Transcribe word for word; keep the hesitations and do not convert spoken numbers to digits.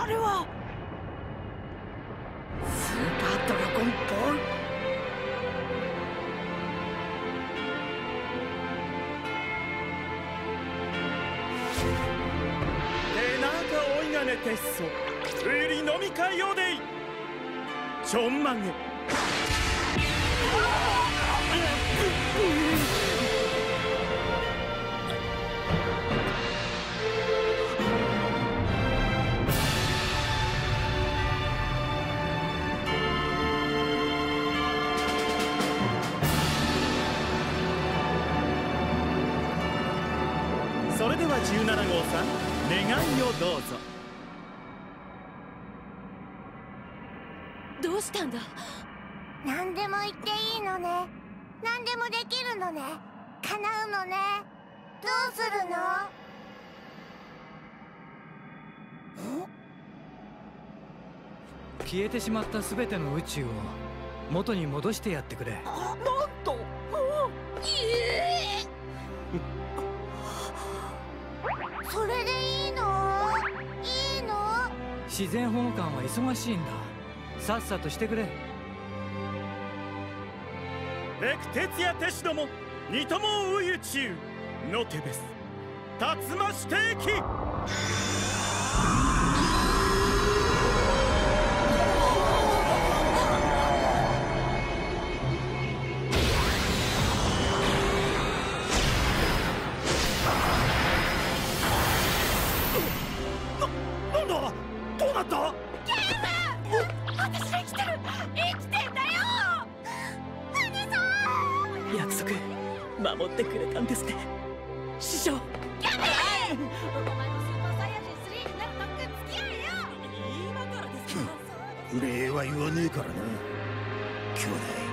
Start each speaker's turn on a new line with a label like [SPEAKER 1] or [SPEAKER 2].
[SPEAKER 1] あれはスーパードラゴンボール。
[SPEAKER 2] でなかおいがねてっそウリ飲み会よでいちょんまげ。それではじゅうななごうさん、願いをどうぞ。
[SPEAKER 3] どうしたんだ。
[SPEAKER 4] 何でも言っていいのね。何でもできるのね。叶うのね。どうするの？
[SPEAKER 5] 消えてしまったすべての宇宙を元に戻してやってくれ。
[SPEAKER 1] なんと
[SPEAKER 4] それでいいの？いいの？
[SPEAKER 5] 自然保護官は忙しいんだ。さっさとしてくれ。
[SPEAKER 2] レクテツヤテシども、ニトモウユチュウのテベス竜増し定期。な、なんだどうなった？
[SPEAKER 4] ゲーム！私生きてる！生きてんだよ！羽さん！
[SPEAKER 1] 約束守ってくれたんですね、師匠。
[SPEAKER 4] ギャメ！お前もスーパーサイヤ人スリーになるとくっつき合えよ！
[SPEAKER 1] 今からですか？
[SPEAKER 6] 礼は言わねえからな兄弟。